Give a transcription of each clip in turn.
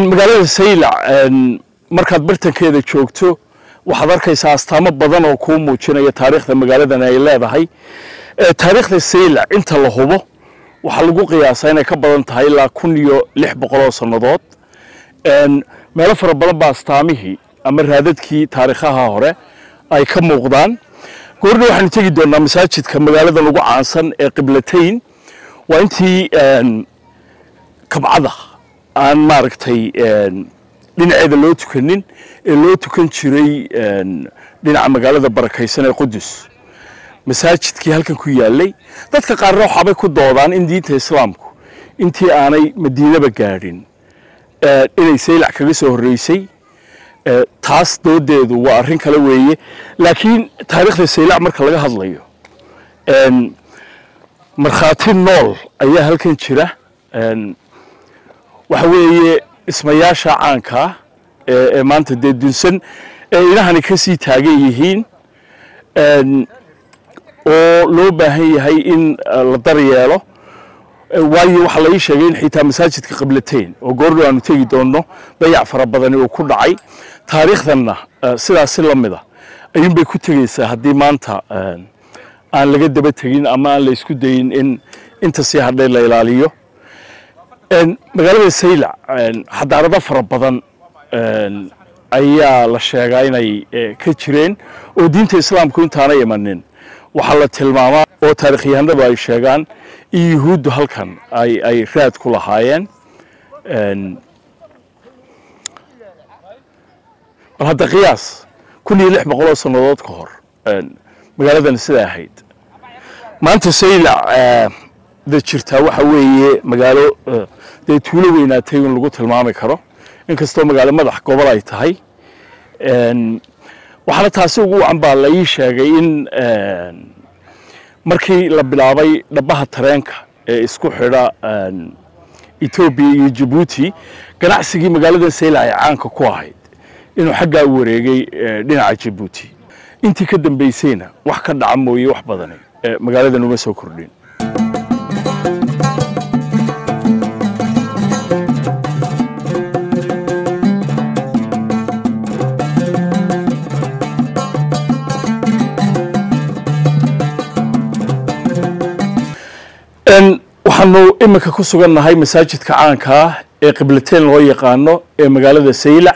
magaalada Saylac markaad bartankeeda joogto waxaad arkaysaa astaamo badan oo ku muujinaya taariikhda magaaladan ay leedahay taariikhda Saylac inta la hubo waxa lagu qiyaasaa inay ka badan tahay ilaa 1600 sanadood meelo fara badan baa astaamihii ama raadadkii taariikhaha hore ay ka muuqdaan goorna waxaan tagi doonaa masaajidka magaaladan ugu caansan ee Qiblatayn waa intii kabcada aan maaragtay dhinaceeda loo tukanin ee loo tukan jiray dhinaca magaalada barakaysan ee Qudus masaajidkii halkan ku yaalay dadka qaarna waxay ku doodaan in diinta islaamku intii aanay Madiinaba gaadhin inay Saylac kaga soo horeysay taas doodeedu waa arrin kale weeye laakiin taariikhda Saylac marka laga hadlayo markhaati nool ayaa halkan jira waxa weeye ismayaasha caanka ee maanta dunsan ee ilahani ka sii taagan yihiin oo loo baahan yahay in la daryeelo waayo waxa la sheegay in xitaa masaajidka Qiblatayn oo goordo aanu tagi doono dayac fara badan oo ku dhacay taariikhdanna sidaas la mid ah ayun bay ku tagaysaa hadii maanta aan laga daba tagin ama aan la isku dayin in inta si hadhay la ilaaliyo magaalada Saylac xadaarada fara badan ayaa la sheegay inay ka jireen oo diinta islaamku intaana imanin waxa la tilmaamaa oo taariikhyahanadu ay sheegaan in yuhuuddu halkan ay raad ku lahaayeen hada qiyaas 1600 sanadood ka hor magaaladan sida ahayd maanta Saylac jirta waxa weeye magaalo tuulo weynaatay in lagu tilmaami karo inkastoo magaalo madax gobol ay tahay waxana taasi ugu wacan la ii sheegay in markii la bilaabay dhabaha tareenka ee isku xidha Ethiopia iyo Djibouti ganacsigii magaalada Saylac ay caanka ku ahayd inuu xagga u wareegay dhinaca Djibouti intii ka dambeysayna wax ka dhaca mooyee wax badan magaaladan uma soo kordhin waxaanu imika ku sugannahay masaajidka caanka ee Qiblatayn loo yaqaano ee magaalada Saylac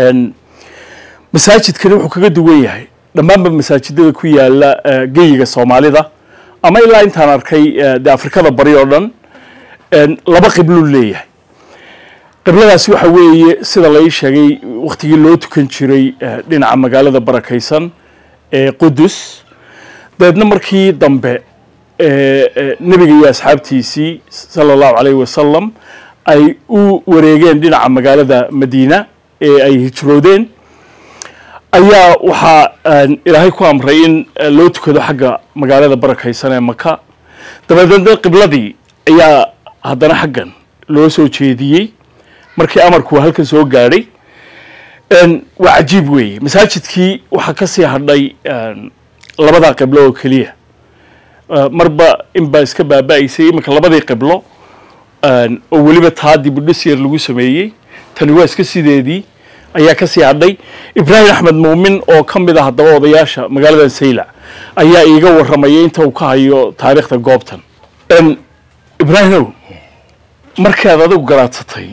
masaajidkani wuxuu kaga duwan yahay dhammaan masaajidada ku yaala geeyiga Soomaalida ama ilaa intaan arkay Afrikada bari oo dhan laba qiblo leeyahay qibladaasi waxa weeye sida la sheegay waqtigii loo tukan jiray dhinaca magaalada barakaysan ee Qudus dadna markii dambe nabiga iyo asxaabtiisii sallallahu alayhi wasallam ay u wareegeen dhinaca magaalada Madiina ee ay hijroodeen ayaa waxa Ilaahay ku amray in loo tukado xagga magaalada barakaysan ee Makka dabadeedna qibladii ayaa haddana xaggan loo soo jeediyay markii amarku halkan soo gaadhay waa ajiib weeye masaajidkii waxa ka sii hadhay labada qiblo oo kaliya marba in ba iska baabaysay imka labadii qiblo oo waliba taadi budhis yar lagu sameeyay tani waa iska sideedii ayaa ka sii hadhay Ibrahim Ahmed Muumin oo kamid ah hadaba odayaasha magaalada Saylac ayaa iiga waramayay inta uu ka hayo taariikhda goobtan Ibrahim markaad adigu garaatay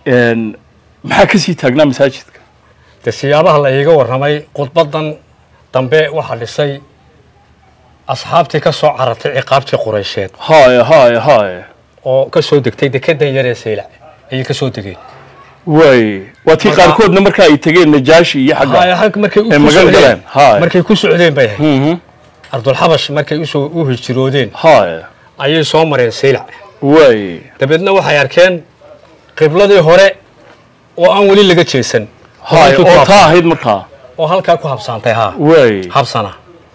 maxaa ka sii taagnaa masaajidka siyaabaha la iiga waramay qodbadan dambe waxa dhisay asxaabtii ka soo caratay ciqaabtii Quraysheed haay oo ka soo degtay dekedan yar ee Saylac ay ka soo degeen way waati qaarkoodna marka ay tageen Najaashi iyo xagga markay ku socdeen bay Ardul Habash markay u hijroodeen ayay soo mareen Saylac way dabadna waxay arkeen qibladii hore oo aan wali laga jeesan oo taahid markaa oo halka ku habsaantay way habsana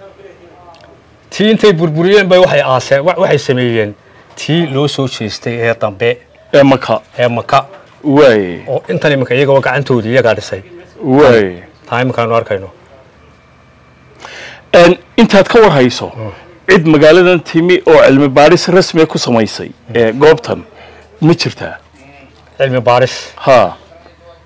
tii intay burburiyeen bay waxay sameeyeen tii loo soo jeestay ee dambe ee Makka way oo intan imika iyaga gacantoodii iyaga dhisay way taimkaan arkayno intaad ka war hayso cid magaaladan timi oo cilmi baaris rasmi ku samaysay goobtan ma jirtaa علم بارش ها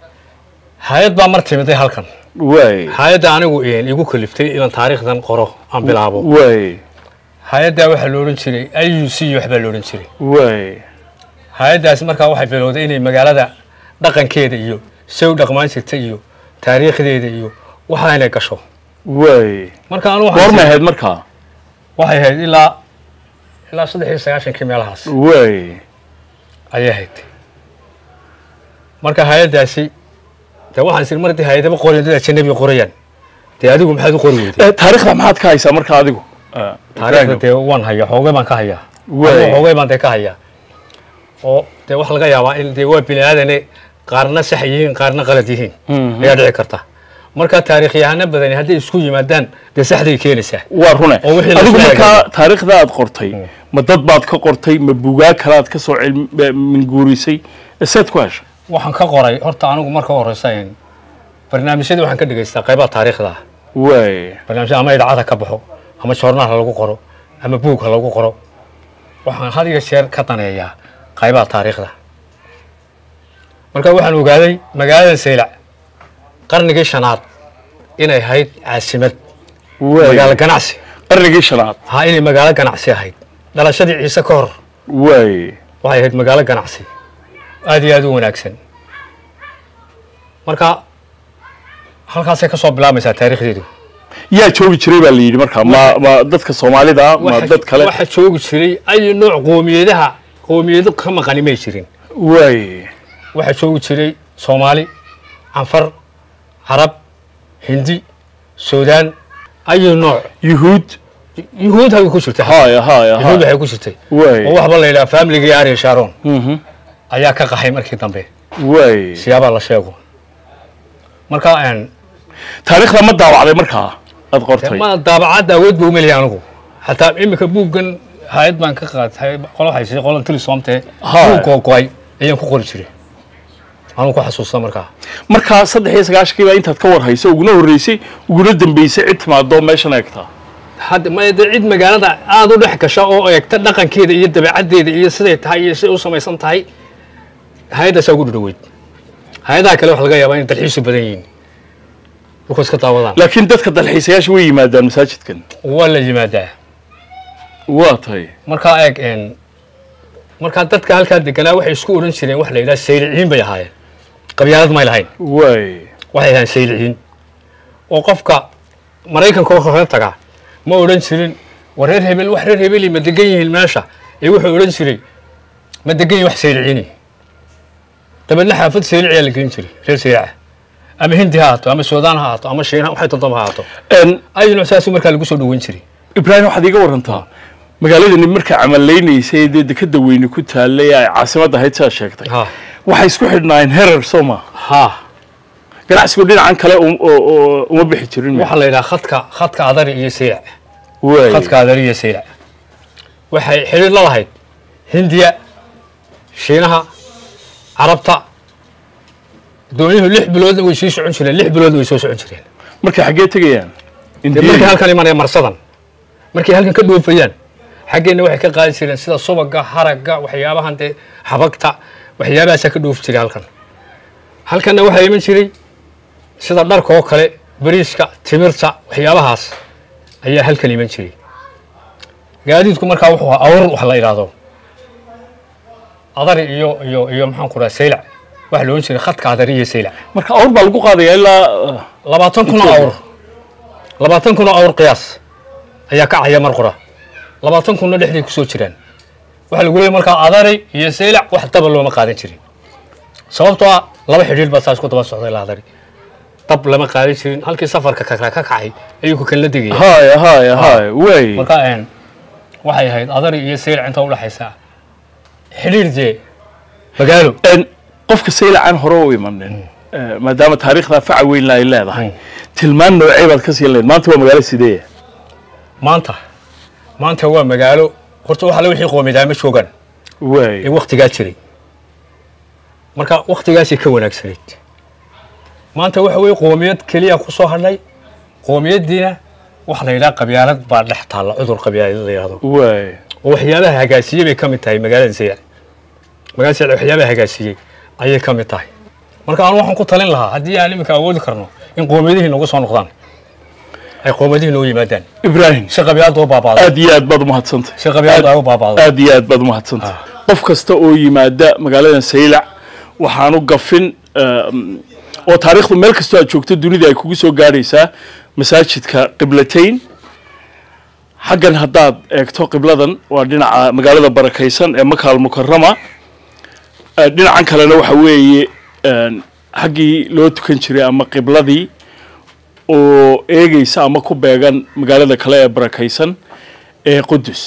hay'ad baa mar timiday halkan واي hay'adda anigu igu kaliftay inaan taariikhdan qoro aan bilaabo واي hay'adda waxa loo oran jiray IUC waxba loo oran jiray واي hay'addaas markaa waxay bilowday inay magaalada dhaqankeeda iyo soo dhaqmaan jirtay iyo taariikhdeeda iyo waxa inay gasho واي marka anu goorma ahayd markaa waxay ahayd ilaa 93 meelahaas واي ayay ahayd marka hay'addaasi de waxaan sir martii hay'adaba qorinada ajnabi qorayaan de adigu maxaad u qori weyday taariikhda maxaad ka haysaa markaa adigu taariikhda de waan hayaa xoogay baan ka hayaa xoogay baan de ka hayaa oo de wax laga yaabaa in de waa bini aadane qaarna sax yihiin qaarna qalad yihiin ayaa dhici karta marka taariikhyahanna badan haddii isku yimaadaan de saxday keenaysaa waa rune adigu markaa taariikhda aad qortay ma dad baad ka qortay ma buugaag kale aad ka soo minguurisay saad ku heshay waxaan ka qoray horta anigu marka horeysa barnaamijyada waxaan ka dhigaystaa qaybaha taariikhda waay barnaamijyada ama idaacada ka baxo ama joornaal lagu qoro ama buug lagu qoro waxaan had iyo jeer ka daneeyaa qaybaha taariikhda marka waxaan ogaaday magaalada Saylac qarnigii 5aad inay ahayd caasimad magaalo ganacsi qarnigii 5aad ha inay magaalo ganacsi ahayd dhalashadii Ciise ka hor waay waxay ahayd magaalo ganacsi aad iyo aad u wanaagsan marka halkaas ay ka soo bilaabaysaa taariikhdeedu yaa joogi jiray baa la yiri marka ma dadka Soomaalida ma dad kale waxa joogi jiray ay nooc qoomiyado ka maqani ma jirin waay waxa joogi jiray Soomaali Anfar Arab Hindi Suudaan ay nooc yuhuud hay ku jirtay haaya yuhuud waxay ku jirtay waay oo waxba la ilaa family Ariel Sharon ayaa ka qaxay markii dambe waay siyaaba la sheego marka taariikhda ma daawacday markaa aad qortay ma daabacad awood buu meel yaanagu hatta imika buugan hay'ad baan ka qaatay qolo haysi qolan tili soomtay buug qoy ayaan ku qori jiray anu ku xasuusta markaa 93 baa intaad ka war hayso uguna horeysay uguna dambeysay cid timaado meeshan eegta hadda ma cid magaalada aad u dhex gasho oo eegta dhaqankeeda iyo dabeecaddeeda iyo siday tahay iyo sida u samaysan tahay hay'adda soo gudhaweyd hay'adaha kale wax laga yaabaa in dalxiis badan yihiin wuxuu iska daawadaan laakiin dadka dalxiisayaasha way yimaadaan masaajidkan waa la yimaadaa waa tahay marka eeg marka dadka halka deganaa waxay isku oran jireen wax la yiraahdo Sayliciin bay ahaayeen qabyaalad ma lahayn way waxay ahaayeen Sayliciin oo qofka Mareykanka oo hore taga ma oran jirin wareer hebel wax reer hebel ma degan yihiin meesha ee wuxuu oran jiray ma degan yihiin wax Sayliciin dabadna xaafad Saylic la gelin jiray reer Saylic ama Hindi haato ama Suudaan haato ama Shiina waxay todoba haato ay nuusaasi marka lagu soo dhaweyn jiray Ibrahim waxaad iga warantaa magaaladani marka camaleynayay dekada weyn ku taalay ay caasimada hay'adda sheegtay waxay isku xidhnaayeen herer Soma ganacsigu dhinacan kale uma bixi jirin waxa la yiraahdaa khadka adari iyo Saylic way khadka adari iyo Saylic waxay xiriir la lahayd Hindiya Shiinaha Arabta dooniyuhu 6 bilood way sii socon jireen 6 bilood way soo socon jireen markay xagee tagayaan markay halkan imanayaan marsadan markay halkan ka dhoofayaan xageena waxay ka qaadi jireen sida subaga haraga waxyaabahan de xabagta waxyaabahaas ka dhoof jiray halkanna waxa iman jiray sida dharka oo kale bariiska timirta waxyaabahaas ayaa halkan iman jiray gaadiidku markaa wuxuu awr wax la yiraahdo adari iyo maxaan ku raasay Saylac wax loo jiray khadka adari iyo Saylac marka awr baa lagu qaadayaa ilaa 20 kun awr qiyaas ayaa ka caya mar qora 20 kun dhexdii ku soo jiraan waxa lagu leeyahay marka adari iyo Saylac wax daba looma qaadan jirin sababtoo ah laba xiriir baa saas ku daba socday la adari dab lama qaadan jirin halkii safarka ka kacay ayuu ku kala digay hay way marka waxay ahayd adari iyo Saylac inta u dhaxaysa xiriirje magaalo qofka Saylac aan hore u imanin maadaama taariikhda fac weyn la leedahay tilmaan noocay baad ka sii leedahay maanta waa magaalo sidee maanta waa magaalo horta waxa la wixii qoomiyada ma joogan way ee waqtiga jiray marka waqtigaasi ka wanaagsaneed maanta waxa way qoomiyad kaliya ku soo hadlay qoomiyadiina wax la yiraahdo qabyaalad baa dhex taala cudur qabyaalad la yiraahdo way waxyaabaha hagaasiyay bay kamid tahay magaalada Saylac waxyaabaha hagaasiyay ayay kamid tahay marka aan waxaan ku talin lahaa haddii aan iminka awoodi karno in qoomiyadihii nagu soo noqdaan ay qoomiyadihii noo yimaadaan ibrahim shaqabiyaad oo baabaaday aad iyo aad baad umahadsantay shaqabiyaad oo baabaaday aad iyo aad baad umahadsantay qof kasta oo yimaada magaaladan saylac waxaanu gafin oo taariikhdu meel kasta aad joogto dunida ay kugu soo gaaraysaa masaajidka qiblatayn xaggan haddaad eegto qibladan waa dhinaca magaalada barakaysan ee Maka al-Mukarrama dhinacan kalena waxa weeye xaggii loo tukan jiray ama qibladii oo eegaysa ama ku beegan magaalada kale ee barakaysan ee Qudus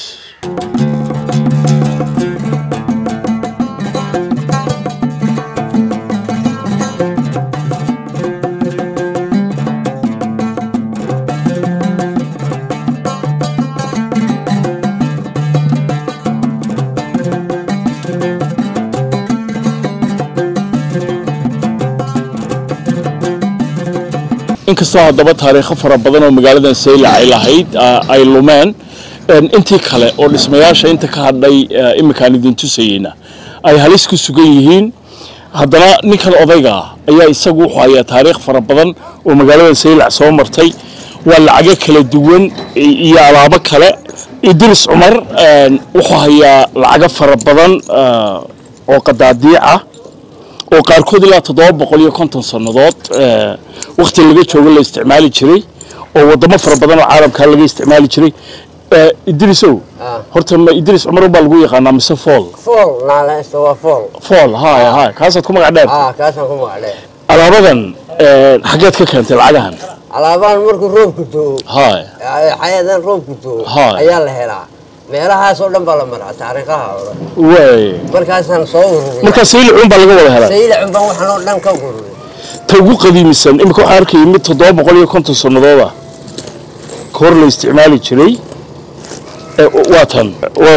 inkastoo haddaba taariikho fara badan oo magaaladan saylac ay lahayd ay lumeen intii kale oo dhismayaasha inta ka hadhay iminkaan idin tusayeyna ay halis ku sugan yihiin haddana ninkan odayga ayaa isagu wuxuu hayaa taariikh fara badan oo magaaladan saylac soo martay waa lacago kala duwan iyo alaabo kale Idris Umar wuxuu hayaa lacago fara badan oo qadaadiic ah oo qaarkood ilaa 750 sanadood waqti laga joogo la isticmaali jiray oo wadamo fara badan oo caalamka laga isticmaali jiray Idrisow horta ma Idris Umar baa lagu yaqaanaa mise Fool la istawa Fool ha kaasad ku magac dheer kaasan ku magac dheer alaabadan xageed ka keentay lacagahan alaaban markuu roobku doo hayadan roobku doo ayaa la helaa meelahaas oo dhan baa la maraa taariikhaha way markaasaan soo ururay marka saylac baa laga wada helaa saylac baa waxaan oo dhan ka ururay ugu qadiimisan imika waxaan arkay mid 750 sanadood ah kor la isticmaali jiray waatan waa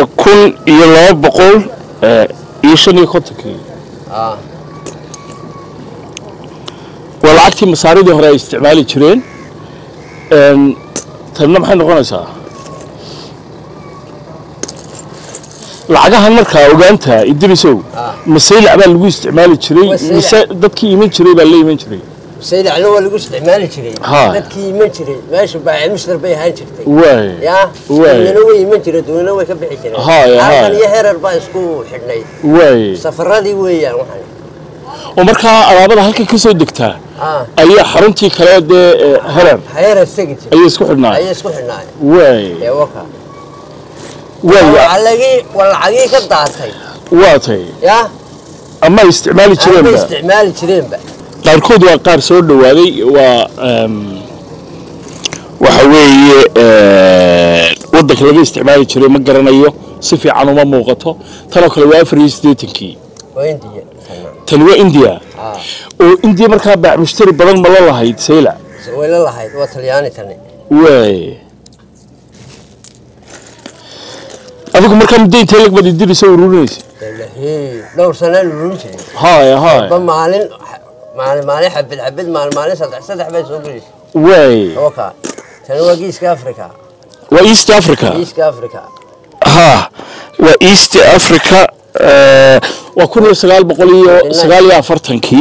1250 walacagtii masaaridii hore ay isticmaali jireen tanna maxay noqonaysaa lacagahan markaa ogaanta Idrisow masaylac baa lagu isticmaali jiray mise dadkii iman jiray baa la iman jiray saylac waa lagu isticmaali jiray dadkii iman jiray meesha baa misdar bay ahaan jirtay ya way iman jiray doona way ka bixi jireen halkan iyo heerar baa isku xidhnay safaradii weeyaan waxaan oo markaa alaabada halkan ka soo degtaa ayaa xaruntii kale heerar sagid ayay isku xidhnaa waka والعقيق كدارتي واتي يا أما استعمال جرين بقى قاركود وقار سود وهذه وحوي ودك لقي استعمال جرين ما قرنيه صفي عنه ما موقته ترى كل وافريس ديتنكي وإنديا تنوى إنديا وإنديا مركب مشتري بدل ما الله هيد سيلع ولا الله هيد وطلياني تاني واي أذكر مركب مدين تلك بدي يدير يسوي رونيس لو سنة رونيس هاي مالي حبد مالي صدح بس رونيس واي اوكا تنوى إيست أفريقيا وإيست أفريقيا وإيست أفريقيا وكل سجال بقولي سجال يا فرتنكي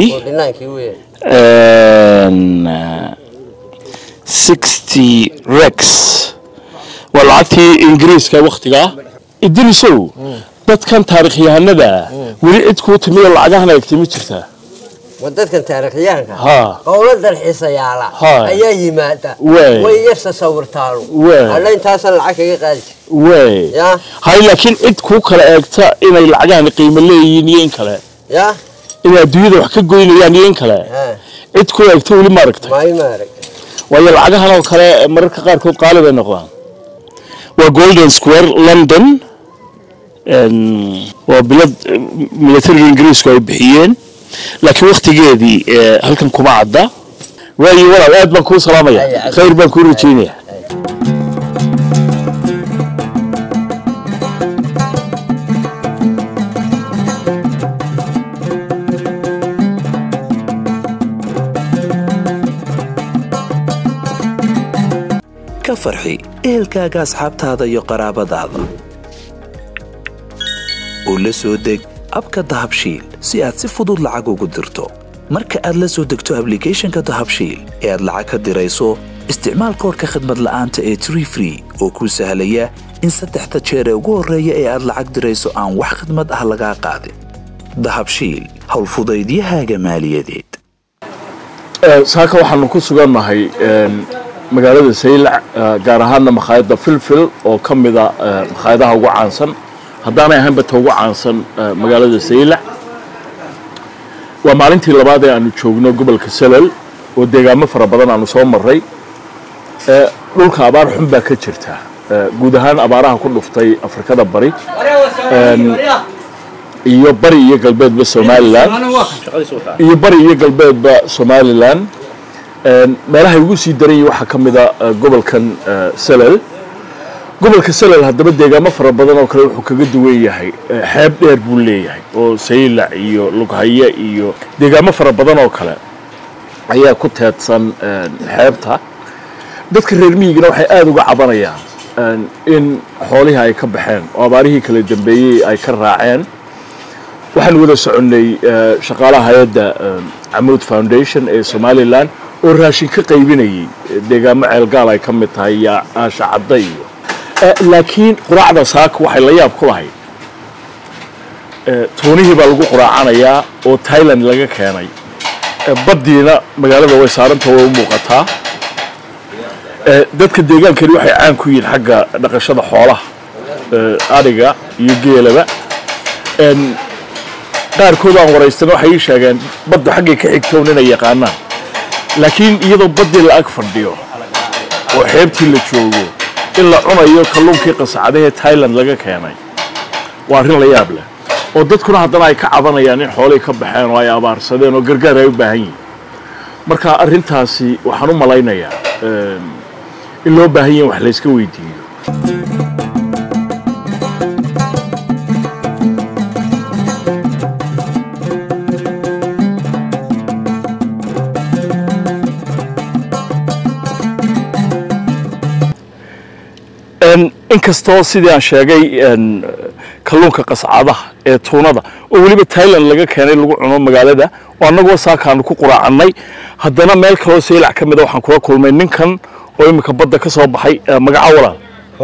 60 ريكس والعتي إنجليز كوقتها إدريسو دت كان تاريخيا هندا ولعد كوت ميل العجهنا يكتمل شفتها ودت كان تاريخيا قولت الحصة يا لا أي مادة ويفس صور تارو الله أنت أصل العكية قال يا هاي لكن إد كوكلا أكتا إن العجهنا قيمة لي ينين كلا يا إن الدنيا وحكي قوين ينين كلا إد كوكلا أكتا ولي ماركت ما يمارك ويا العجهنا وكلا مركز قار كوت قالب النقطان وجولدن سكوير لندن وبلاد ميليتري الإنجليز كانوا بحيين لكن وقت جدي هل كان كم عدة وأي ولا واد بنكون سلامية خير بنكون روتينية كفرحي إهلكاga asxaabtaada iyo qaraabadaada oo la soo deg abka dahabshiil si aad si fudud lacag ugu dirto marka aad la soo degto applicationka dahabshiil ee aad lacag ka dirayso isticmaal koodhka khidmad la'aanta ee Tree Free oo kuu sahlaya in 3 jeer ugu horeeya ee aad lacag dirayso aan wax khidmad ah laga qaadin dahabshiil hawl fudaydiyahaaga maaliyadeed saaka waxaanu ku sugannahay magaalada Saylac gaar ahaan makhaayadda Filfil oo kamida makhaayadaha ugu caansan haddaanay ahaynba ugu caansan magaalada Saylac waa maalintii labaad ee aanu joogno gobolka Salal oo deegaamo fara badan aanu soo maray dhulka abaar xun baa ka jirta guud ahaan abaaraha ku dhuftay Afrikada bari iyo bari iyo galbeedba Somaliland iyo bari iyo galbeedba Somaliland meelaha ugu sii daran waxa kamida gobolkan Salal gobolka Salal haddaba deegaamo fara badan oo kale wuxuu kaga duwan yahay xeeb dheer buu leeyahay oo Saylac iyo Lughaya iyo deegaamo fara badan oo kale ayaa ku teedsan xeebta dadka reer miyiga waxay aad uga cabanayaan in xoolaha ay ka baxeen oo abaarihii kala dambeeyay ay ka raaceen waxaan wada soconay shaqaalaha hay'adda Amoud Foundation ee Somaliland oo raashin ka qaybinayay deegaamo ceelgaal ay ka mid tahay Aasha Caday laakiin quraacda saaka waxay la yaab ku lahayd toonihii baa lagu quraacanayaa oo Thailand laga keenay baddiina magaalada way saaranta oo u muuqataa dadka deegaankani waxay caan ku yihiin xagga dhaqashada xoolaha ariga iyo geelaba qaarkood aan waraystay waxay sheegeen badda xaggay ka xigtoon inay yaqaanaan laakiin iyadoo baddi la ag fadhiyo oo xeebtii la joogo in la cunayo kalluunkii qasacadaha Thailand laga keenay waa arrin la yaab leh oo dadkuna haddana ay ka cabanayaan in xoolay ka baxeen oo ay abaarsadeen oo gargaar ay u baahan yihiin marka arrintaasi waxaan u malaynayaa in loo baahan yahay wax la iska weydiiyo inkastoo sidii aan sheegay kalluunka qasacadaha ee tuunada oo waliba Thailand laga keenay lagu cuno magaalada oo anagoo saakaanu ku quraacnay haddana meel kale oo Saylac kamid ah waxaan kula kulmay ninkan oo imika badda ka soo baxay magaca walaal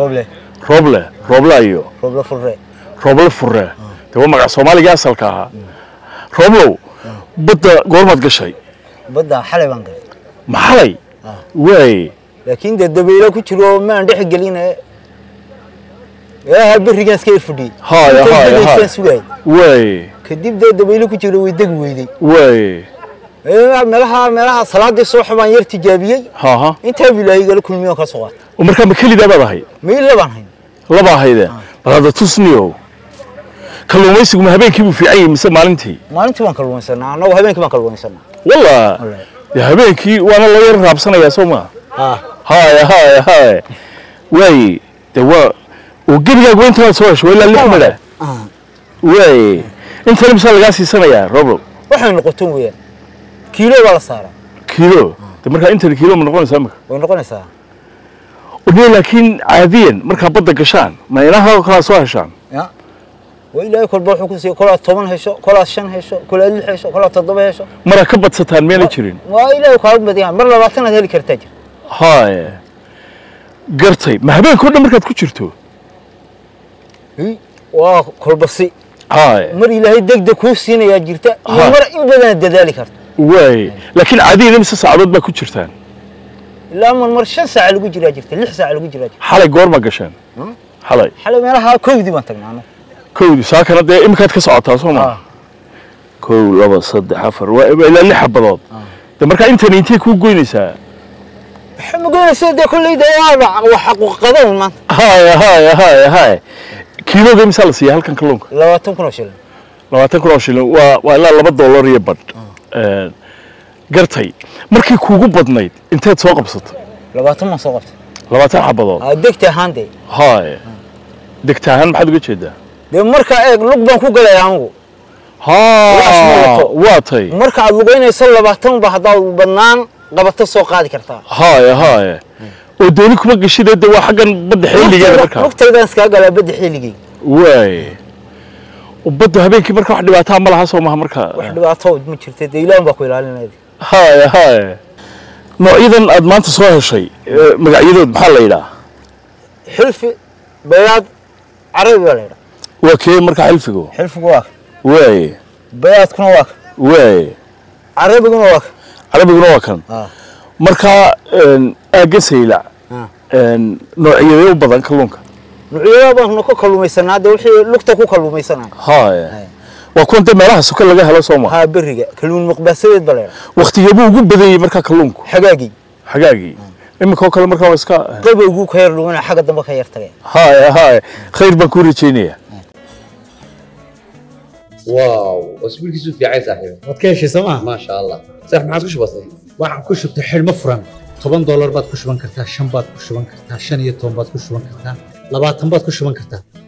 Roble Furre waa magac Soomaaliga asalka ah Roblow badda goormaad gashay badda xalay baan galay maxalay way laakiin dabaylo ku jiro ma aan dhex gelinay berigan iska fadhi way kadib dabaylo ku jiro way deg weeyday way meelaha salaadii soo xubaan yar tijaabiyay inta bilaahay gal kulmiyo ka soo qaat oo markaa ma kaliya baadahay meel laba hayde balada tusniyo kalluumaysigu ma habeenkii buu fiican yahay mise maalintii waan kalluumaysanaa anagu habeenkii baan kalluumaysanaa wallahi habeenkii waana loo yar raabsanayaa Soomaa هاي وي دوا وقبل وين تسويش ولا اللي حمله وي انت لمس لقاسي سنه يا روبلو waxay noqoto weeyaan kiilo wala saara kiilo marka inta kiilo ma noqonaysaa marka way noqonaysaa oo laakiin caadiyan marka badda gashaan ma ilaha kala soo heshaan ya way ilaahay kolba wuxuu ku sii kala 10 hesho kala 5 hesho kala 6 hesho kala 7 hesho mara ka badsataan meel jirin waa ilaahay ka badiyaan mar 20 aad heli kartaa jir هاي قرتي ما هبين كل مركز كشرتو waa kolbasi mar ilaahay degdeg ku siinaya jirta iyo mar in badan dadaali karto way laakiin caadiyan imsa saacadood ba ku jirtaan ilaa mar 5 saac lagu jiraa jirta 6 saac lagu jiraa jirta xalay goor ma gashaan xalay meelaha koowdi baan tagnaa koowdi saakana de imkaad ka socotaa Soomaa koow laba saddex afar waa ilaa 6 xabadood de marka intan intee ku goynaysaa حمقول سيدي كل يدا وحقوق قدم ما هاي كيلو جيم سالسي هل كان كلونك لا تنكر شيل ولا $2 iyo bad gartay markii kuugu badnayd inteed soo qabsatay 20 ma soo qabtay 20 xabadood degta haande هاي degta han maxaad uga jeedaa de marka eeg lug baan ku galay anigu waatay marka aad lugeynayso 20 ba hadaa badnaan qabato soo qaadi kartaa هاي oo dooni kuma gashideed waa xagan badda xilligeeda marka waqtigan iska galay badda xilligeeda way وبده هبينك مركا واحد دبعتها ما لها سوما مركا واحد دبعتها ما jirtay deelaan baa ku ilaalinayay هاي نوعيدا أد ما أنت صار هالشيء مقعيدود محل إيدا حلف بياض عربي ولا إيدا وكي مركا حلفكو واك واي بياض كنا واك واي عربي كنا واك كان مركا أجسي لا نوعية بدن كلونك نوعية بدن كلوميسنا ده وحي لقطة كلوميسنا هاي وكنت مالها سكر لقاها لو صوما ها بريجة كلون مقبسيد بلا وقت يبوه جب بدي مركا كلونك حقاقي إما كوكل مركا واسكا قبل يقول خير لو أنا حاجة دم خير ترى هاي خير بنكوري تشينية واو اسبوع كيسو في عايز صاحبي وتكيش سما ما شاء الله صح معك وش بسيط waxaan ku shubtay xilmo furan $10 baad ku shuban kartaa 5 baad ku shuban kartaa 15 baad ku shuban kartaa 20 baad ku shuban kartaa